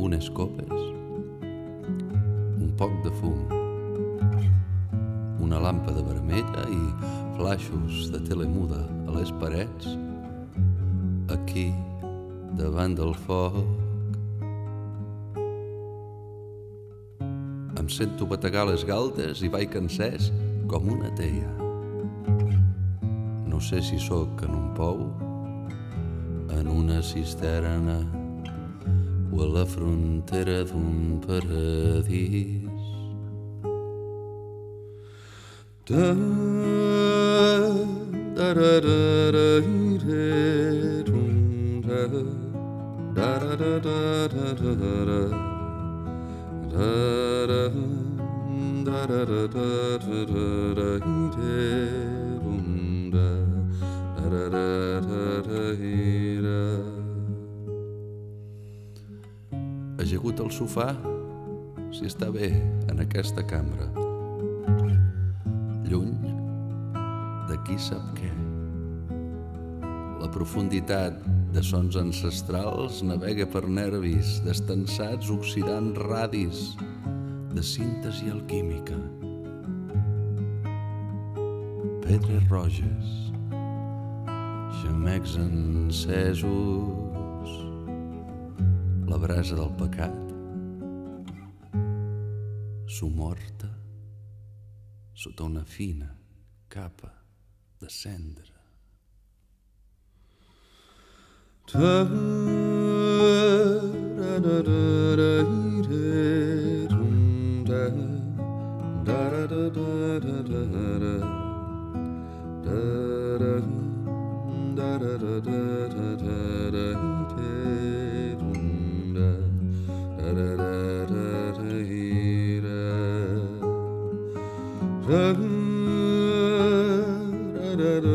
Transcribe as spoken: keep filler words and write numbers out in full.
algunes copes, un poc de fum, una làmpada vermella i flaixos de telemuda a les parets, aquí, davant del foc. Em sento bategar les galtes i vaig encès com una teia. No sé si sóc en un pou, en una cisterna o a la frontera d'un paradís. Da, da, da, da, da, da, da, da, da, da, da, da. Da da da da da da da da da. Ajegut al sofà, si està bé en aquesta cambra, lluny de qui sap què. La profunditat de sons ancestrals navega per nervis destensats oxidant radis de síntesi alquímica. Pedres roges, xamecs encesos, la brasa del pecat somorta sota una fina capa de cendra. Da da da da da da da da da da